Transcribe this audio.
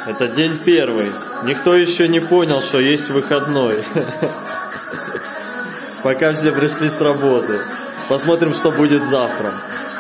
Это день первый. Никто еще не понял, что есть выходной. Пока все пришли с работы. Посмотрим, что будет завтра.